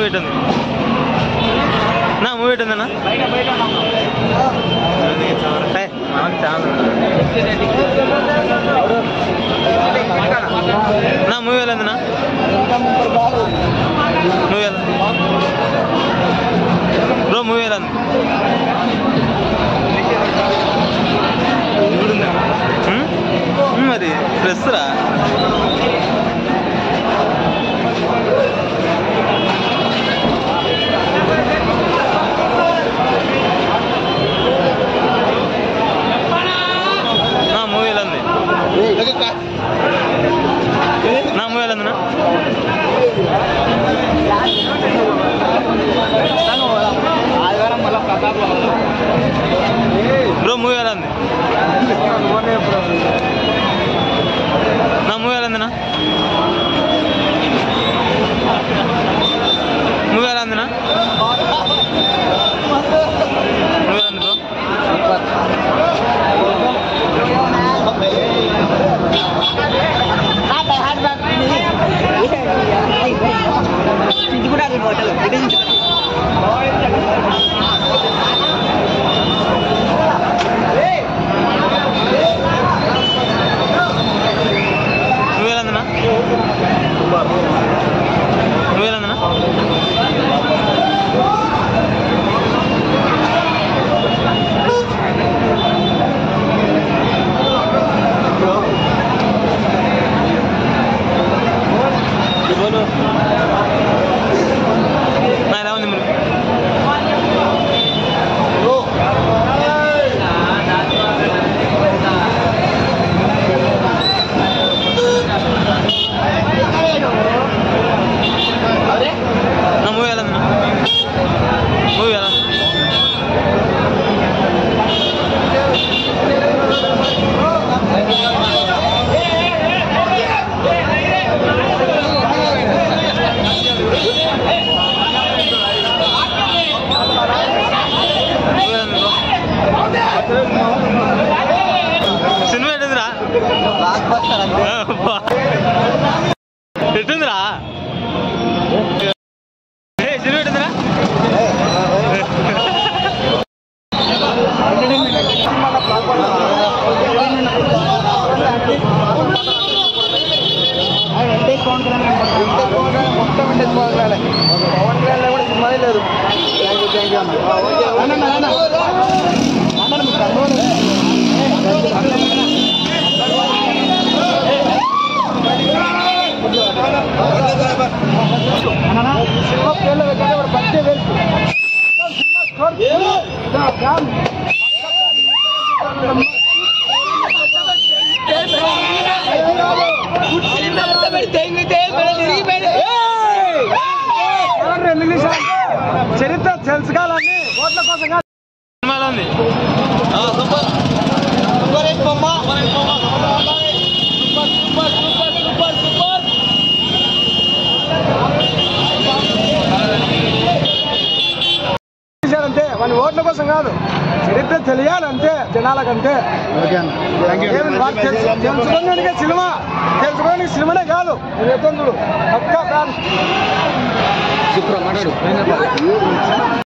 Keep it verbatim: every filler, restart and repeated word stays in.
పెట్టింది నా మూవీ పెట్టిందన్నా మనకు ఛానల్ నా మూవీ వెళ్ళందినా మూవీ వెళ్ళ బ్రో మూవీ వెళ్ళంది మరి ప్రెస్ రా నా మూవీ వెళ్ళంది నా మూవీ వెళ్ళందినా బ్రో మూవీ వెళ్ళంది నా మూవీ వెళ్ళందినా మూవీ వెళ్ళందినా మూవీ వెళ్ళంది బ్రో ఇది కూడా హోటల్ నువ్వు వెళ్ళందనా నువ్వు వెళ్ళందనా నా ఎలా ఉంది మీరు నా మూవీ ఎలా ఉందన్నా మూవీ ఎలా సినిమా ఎట్టిందిరా ఎట్టిందిరా సినిమా ఎట్టిందిరా మొత్తం ఇంటికి పోగలాలి పవన్ కళ్యాణ్ కూడా సినిమా లేదు బడ్జెట్ చరిత్ర తెలుసుకోవాలని ఓట్ల కోసం ఉంది అంతే వాళ్ళ ఓట్ల కోసం కాదు చరిత్ర తెలియాలంతే జనాలకంతే తెలుసుకోవడానికి సినిమా తెలుసుకోవడానికి సినిమానే కాదు రేతొందుడు పక్కా కాదు